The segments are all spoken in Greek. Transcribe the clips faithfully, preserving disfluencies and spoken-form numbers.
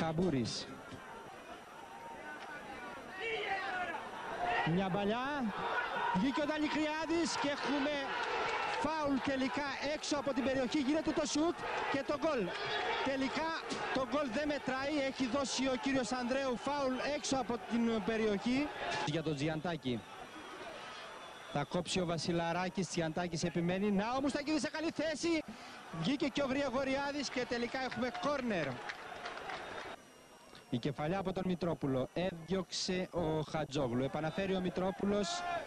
Καμπούρης. Μια μπαλιά. Βγήκε ο Νταλικριάδης και έχουμε φάουλ τελικά έξω από την περιοχή. Γίνεται το σουτ και το γκολ. Τελικά το γκολ δεν μετράει. Έχει δώσει ο κύριος Ανδρέου φάουλ έξω από την περιοχή. Για τον Τζιαντάκη. Θα κόψει ο Βασιλαράκης. Τζιαντάκης επιμένει. Να ο Μουστακίδης σε καλή θέση. Βγήκε και ο Γρηγοριάδης και τελικά έχουμε κόρνερ. Η κεφαλιά από τον Μητρόπουλο. Έδιωξε ο Χατζόγλου. Επαναφέρει ο Μητρόπουλος.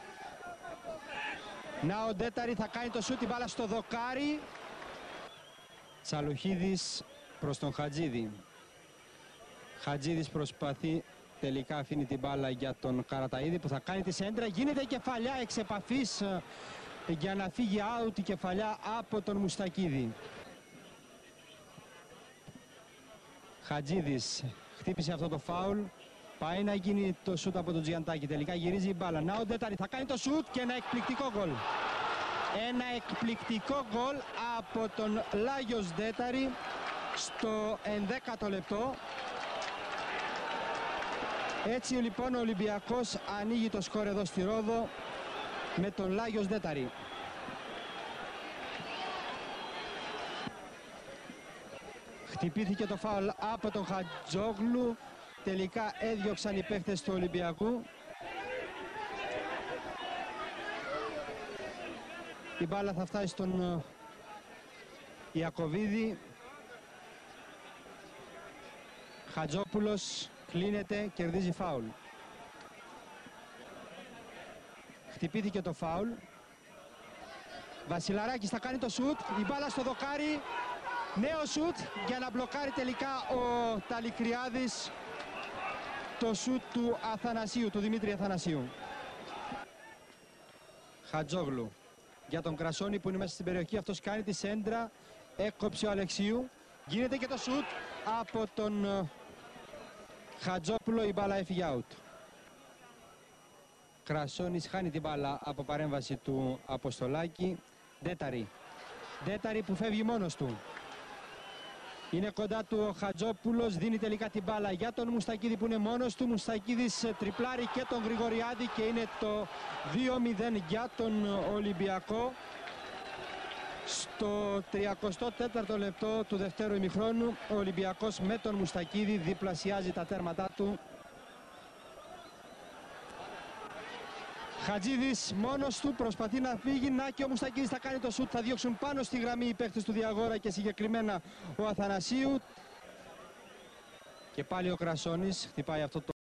Να ο Ντέταρη θα κάνει το σούτ, την μπάλα στο δοκάρι. Τσαλουχίδης προς τον Χατζίδη. Χατζίδης προσπαθεί, τελικά αφήνει την μπάλα για τον Καραταΐδη που θα κάνει τη σέντρα. Γίνεται η κεφαλιά εξ επαφής για να φύγει out η κεφαλιά από τον Μουστακίδη. Χατζίδης χτύπησε αυτό το φάουλ. Πάει να γίνει το σούτ από τον Τζιαντάκη. Τελικά γυρίζει η μπάλα. Να ο Ντέταρη θα κάνει το σούτ και ένα εκπληκτικό γκολ. Ένα εκπληκτικό γκολ από τον Λάγιος Ντέταρη στο ενδέκατο λεπτό. Έτσι λοιπόν ο Ολυμπιακός ανοίγει το σκορ εδώ στη Ρόδο με τον Λάγιος Ντέταρη. Χτυπήθηκε το φάουλ από τον Χατζόγλου. Τελικά έδιωξαν οι παίχτες του Ολυμπιακού. Η μπάλα θα φτάσει στον Ιακωβίδη. Χατζόπουλος κλείνεται, κερδίζει φάουλ. Χτυπήθηκε το φάουλ. Βασιλαράκης θα κάνει το σουτ. Η μπάλα στο δοκάρι. Νέο σουτ για να μπλοκάρει τελικά ο Ταλικριάδης το σουτ του Αθανασίου, του Δημήτρη Αθανασίου. Χατζόγλου για τον Κρασόνη που είναι μέσα στην περιοχή. Αυτός κάνει τη σέντρα. Έκοψε ο Αλεξίου. Γίνεται και το σουτ από τον Χατζόπουλο. Η μπάλα έφυγε out. Κρασόνης χάνει την μπάλα από παρέμβαση του Αποστολάκη. Ντέταρη. Ντέταρη που φεύγει μόνος του. Είναι κοντά του ο Χατζόπουλος, δίνει τελικά την μπάλα για τον Μουστακίδη που είναι μόνος του. Μουστακίδης τριπλάρει και τον Γρηγοριάδη και είναι το δύο μηδέν για τον Ολυμπιακό. Στο τριακοστό τέταρτο λεπτό του δευτέρου ημιχρόνου ο Ολυμπιακός με τον Μουστακίδη διπλασιάζει τα τέρματά του. Χατζίδης μόνος του προσπαθεί να φύγει. Να και ο Μουστακίδης θα κάνει το σουτ. Θα διώξουν πάνω στη γραμμή οι παίκτες του Διαγόρα και συγκεκριμένα ο Αθανασίου. Και πάλι ο Κρασόνης χτυπάει αυτό το